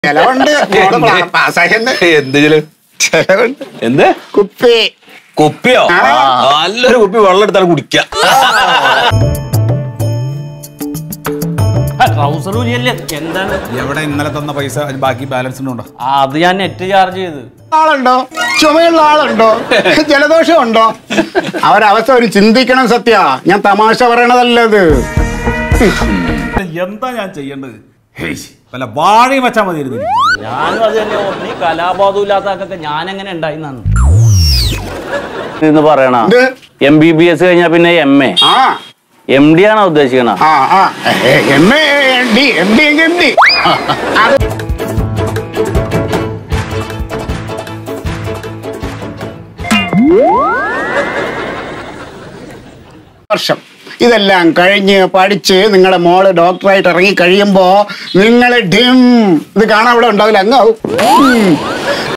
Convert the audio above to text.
ചെലവുണ്ട് എന്ത് കുപ്പി കുപ്പിയോ നല്ലൊരു കുപ്പി വെള്ളം എടുത്താൽ കുടിക്കാം. എന്താണ് എവിടെ ഇന്നലെ തന്ന പൈസ ബാക്കി ബാലൻസ് ഉണ്ടോ? അത് ഞാൻ നെറ്റ് ചാർജ് ചെയ്ത്. ആളുണ്ടോ? ചുമയുള്ള ആളുണ്ടോ? ജലദോഷം ഉണ്ടോ? അവരവസ്ഥ ഒരു ചിന്തിക്കണം. സത്യ ഞാൻ തമാശ പറയണതല്ലത്. എന്താ ഞാൻ ചെയ്യേണ്ടത്? വല്ല വാഴയും വെച്ചാൽ മതിയായിരുന്നു. ഞാനും അത് തന്നെ ഓർമ്മ. ഈ കലാബോധം ഇല്ലാത്തതൊക്കെ ഞാൻ എങ്ങനെ ഉണ്ടായിന്നാണ് പറയണ. MBBS കഴിഞ്ഞാ പിന്നെ MA MD ആണോ ഉദ്ദേശിക്കണ? വർഷം ഇതെല്ലാം കഴിഞ്ഞ് പഠിച്ച് നിങ്ങളുടെ മോള് ഡോക്ടറായിട്ട് ഇറങ്ങി കഴിയുമ്പോ നിങ്ങൾ ഇത് കാണാൻ ഇവിടെ ഉണ്ടാവില്ല, അങ്ങാവും.